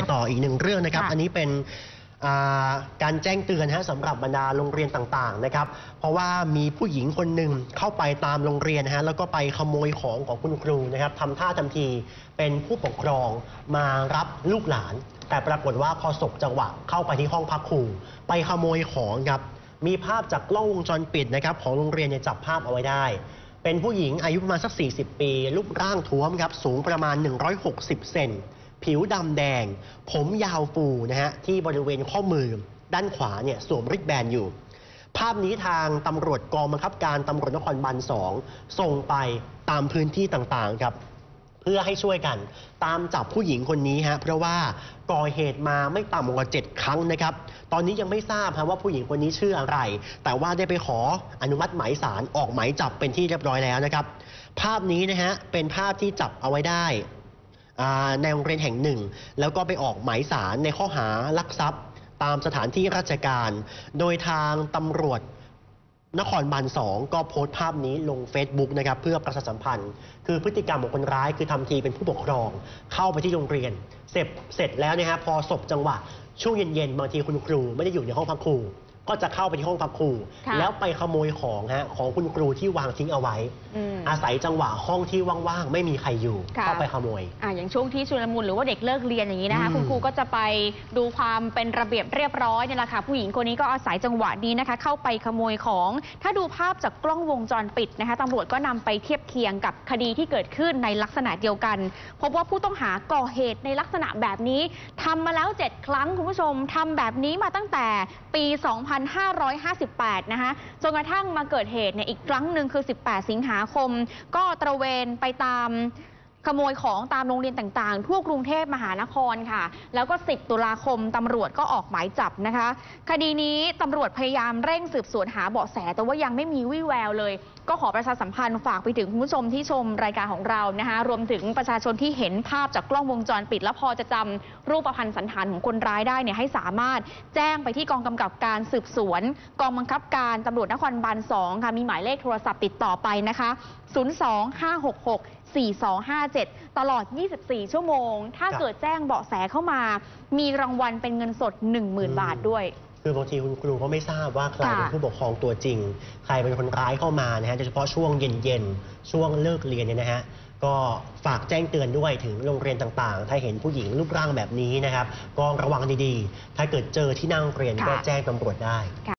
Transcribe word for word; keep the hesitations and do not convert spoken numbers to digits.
ต่ออีกหนึ่งเรื่องนะครับอันนี้เป็นการแจ้งเตือนฮะสำหรับบรรดาโรงเรียนต่างๆนะครับเพราะว่ามีผู้หญิงคนหนึ่งเข้าไปตามโรงเรียนนะฮะแล้วก็ไปขโมยของของคุณครูนะครับทำท่าทำทีเป็นผู้ปกครองมารับลูกหลานแต่ปรากฏว่าพอสบจังหวะเข้าไปที่ห้องพักครูไปขโมยของครับมีภาพจากกล้องวงจรปิดนะครับของโรงเรียนเนี่ยจับภาพเอาไว้ได้เป็นผู้หญิงอายุประมาณสักสี่สิบปีรูปร่างท้วมครับสูงประมาณหนึ่งร้อยหกสิบเซนผิวดำแดงผมยาวฟูนะฮะที่บริเวณข้อมือด้านขวาเนี่ยสวมริบแบนอยู่ภาพนี้ทางตำรวจกองบังคับการตำรวจนครบาลสองส่งไปตามพื้นที่ต่างๆครับเพื่อให้ช่วยกันตามจับผู้หญิงคนนี้ฮะเพราะว่าก่อเหตุมาไม่ต่ำกว่าเจ็ดครั้งนะครับตอนนี้ยังไม่ทราบฮะว่าผู้หญิงคนนี้ชื่ออะไรแต่ว่าได้ไปขออนุมัติหมายศาลออกหมายจับเป็นที่เรียบร้อยแล้วนะครับภาพนี้นะฮะเป็นภาพที่จับเอาไว้ได้ในโรงเรียนแห่งหนึ่งแล้วก็ไปออกหมายศาลในข้อหาลักทรัพย์ตามสถานที่ราชการโดยทางตำรวจนครบาลสองก็โพสต์ภาพนี้ลง Facebook นะครับเพื่อประชาสัมพันธ์คือพฤติกรรมของคนร้ายคือทำทีเป็นผู้ปกครองเข้าไปที่โรงเรียนเสร็จเสร็จแล้วนะฮะพอสบจังหวะช่วงเย็นๆบางทีคุณครูไม่ได้อยู่ในห้องพักครูก็จะเข้าไปที่ห้องพักครูแล้วไปขโมยของฮะของคุณครูที่วางทิ้งเอาไว้อาศัยจังหวะห้องที่ว่างๆไม่มีใครอยู่เข้าไปขโมยอ่าอย่างช่วงที่ชุลมุนหรือว่าเด็กเลิกเรียนอย่างนี้นะคะคุณครูก็จะไปดูความเป็นระเบียบเรียบร้อยเนี่ยแหละค่ะผู้หญิงคนนี้ก็อาศัยจังหวะนี้นะคะเข้าไปขโมยของถ้าดูภาพจากกล้องวงจรปิดนะคะตำรวจก็นำไปเทียบเคียงกับคดีที่เกิดขึ้นในลักษณะเดียวกันพบว่าผู้ต้องหาก่อเหตุในลักษณะแบบนี้ทำมาแล้วเจ็ดครั้งคุณผู้ชมทำแบบนี้มาตั้งแต่ปีสองพันห้าร้อยห้าสิบแปดนะคะจนกระทั่งมาเกิดเหตุเนี่ยอีกครั้งหนึ่งคือสิบแปดสิงหาคมก็ตระเวนไปตามขโมยของตามโรงเรียนต่างๆทั่วกรุงเทพมหานครค่ะแล้วก็สิบตุลาคมตำรวจก็ออกหมายจับนะคะคดีนี้ตำรวจพยายามเร่งสืบสวนหาเบาะแสแต่ว่ายังไม่มีวี่แววเลยก็ขอประชาสัมพันธ์ฝากไปถึงคุณผู้ชมที่ชมรายการของเรานะคะรวมถึงประชาชนที่เห็นภาพจากกล้องวงจรปิดแล้วพอจะจำรูปพรรณสันฐานของคนร้ายได้เนี่ยให้สามารถแจ้งไปที่กองกำกับการสืบสวนกองบังคับการตำรวจนครบาลสองค่ะมีหมายเลขโทรศัพท์ติดต่อไปนะคะศูนย์ สอง ห้า หก หก สี่ สอง ห้า เจ็ดตลอดยี่สิบสี่ชั่วโมงถ้าเกิดแจ้งเบาะแสเข้ามามีรางวัลเป็นเงินสด หนึ่งหมื่น บาทด้วยคือบางทีคุณครูก็ไม่ทราบว่าใครเป็นผู้ปกครองตัวจริงใครเป็นคนร้ายเข้ามานะฮะโดยเฉพาะช่วงเย็นๆช่วงเลิกเรียนเนี่ยนะฮะก็ฝากแจ้งเตือนด้วยถึงโรงเรียนต่างๆถ้าเห็นผู้หญิงรูปร่างแบบนี้นะครับก็ระวังดีๆถ้าเกิดเจอที่หน้าโรงเรียนก็แจ้งตำรวจได้